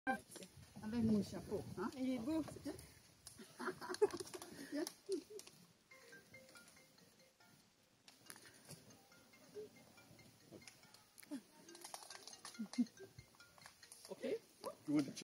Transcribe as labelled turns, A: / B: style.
A: Avec mon chapeau. Hein?
B: Il est beau.
A: Okay.
C: Good.